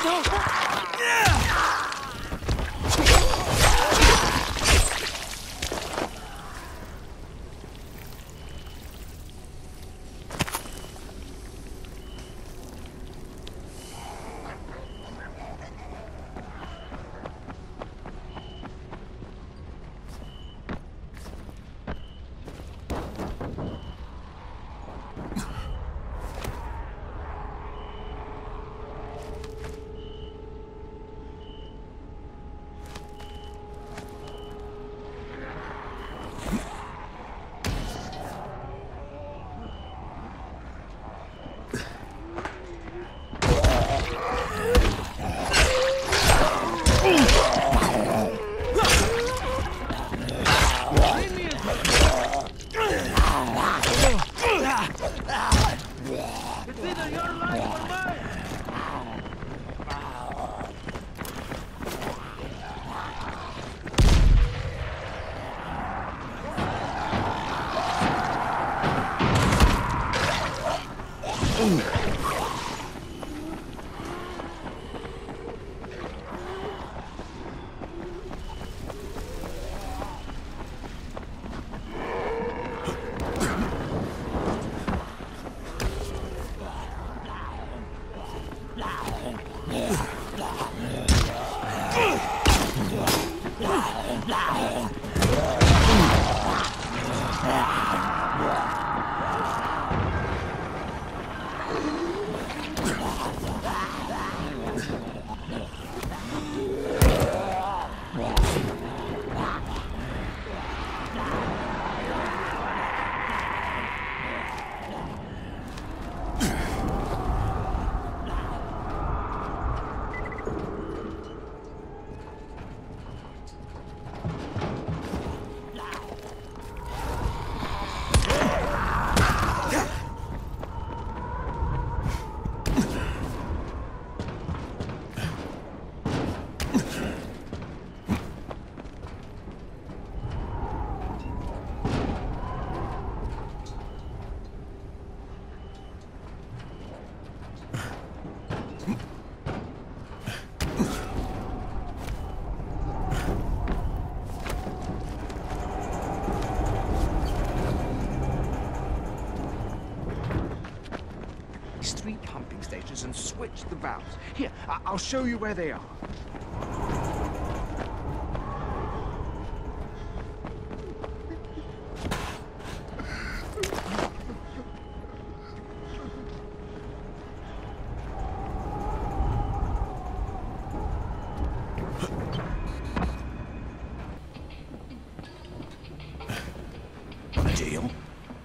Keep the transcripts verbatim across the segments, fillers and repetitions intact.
And switch the valves. Here, I I'll show you where they are. Deal.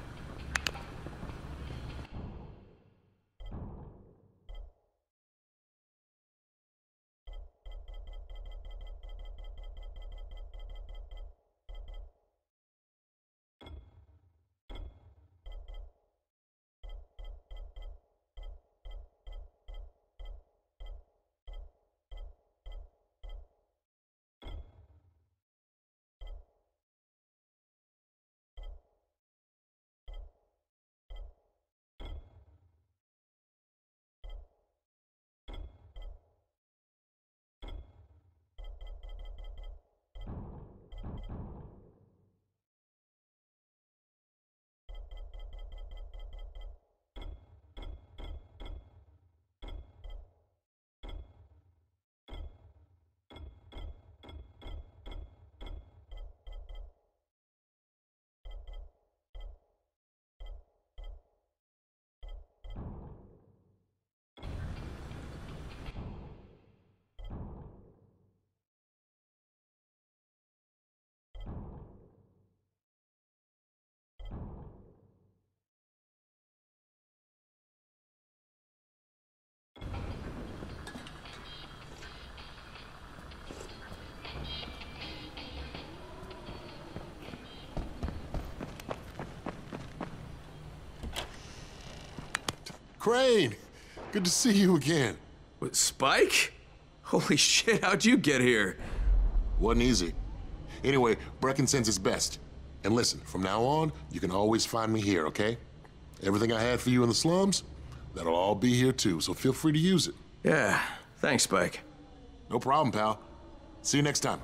Crane, good to see you again. What, Spike? Holy shit, how'd you get here? Wasn't easy. Anyway, Brecken sends his best. And listen, from now on, you can always find me here, okay? Everything I had for you in the slums, that'll all be here too, so feel free to use it. Yeah, Thanks, Spike. No problem, pal. See you next time.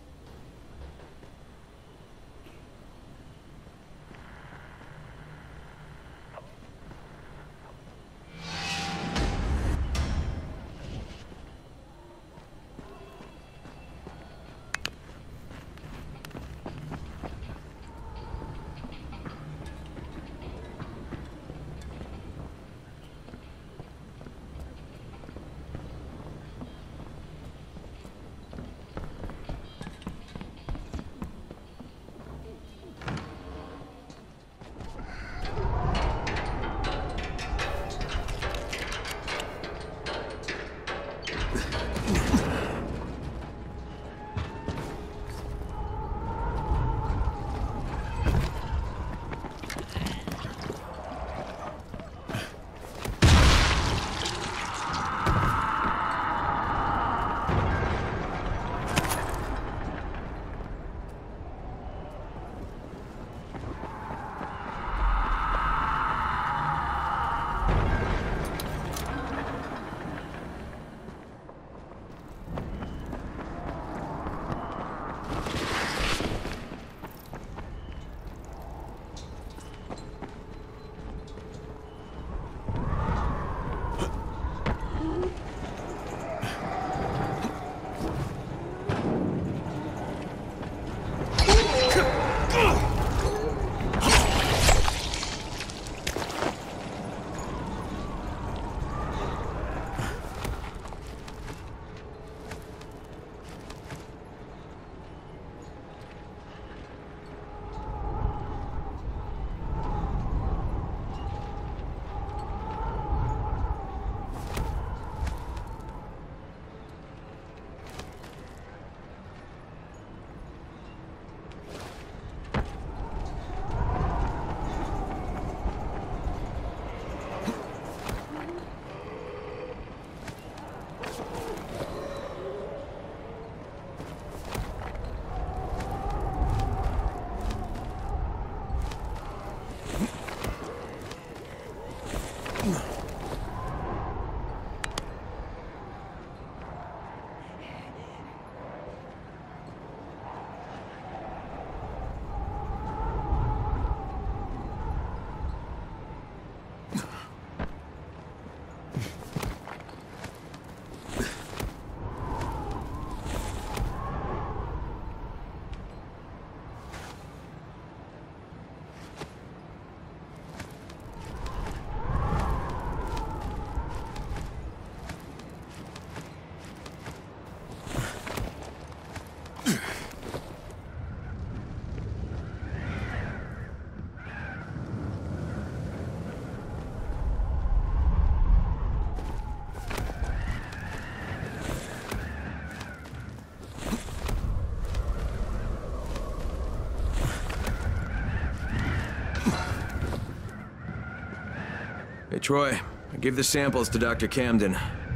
Hey, Troy, I gave the samples to Doctor Camden.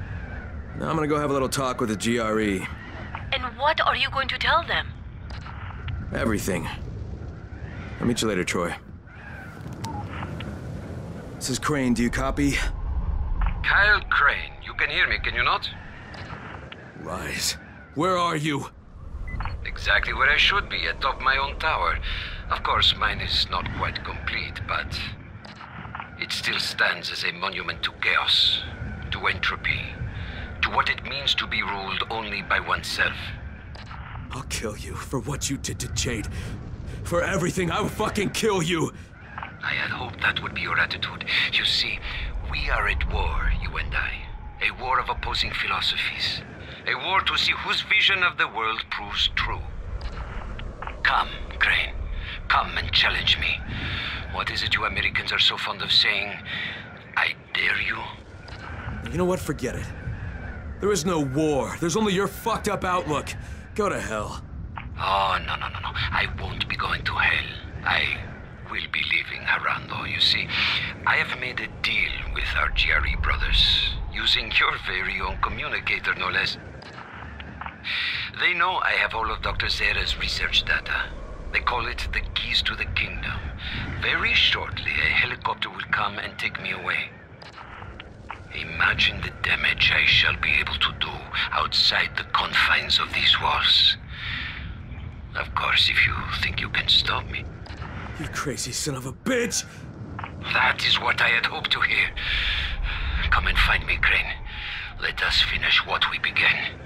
Now I'm gonna go have a little talk with the G R E. And what are you going to tell them? Everything. I'll meet you later, Troy. This is Crane, do you copy? Kyle Crane, you can hear me, can you not? Rise. Where are you? Exactly where I should be, atop my own tower. Of course, mine is not quite complete, but it still stands as a monument to chaos, to entropy, to what it means to be ruled only by oneself. I'll kill you for what you did to Jade. For everything, I will fucking kill you! I had hoped that would be your attitude. You see, we are at war, you and I. A war of opposing philosophies. A war to see whose vision of the world proves true. Come, Crane. Come and challenge me. What is it you Americans are so fond of saying? I dare you? You know what? Forget it. There is no war. There's only your fucked up outlook. Go to hell. Oh, no, no, no, no. I won't be going to hell. I will be leaving Harando, you see. I have made a deal with our G R E brothers, using your very own communicator, no less. They know I have all of Doctor Zera's research data. They call it the keys to the kingdom. Very shortly, a helicopter will come and take me away. Imagine the damage I shall be able to do outside the confines of these walls. Of course, if you think you can stop me. You crazy son of a bitch! That is what I had hoped to hear. Come and find me, Crane. Let us finish what we began.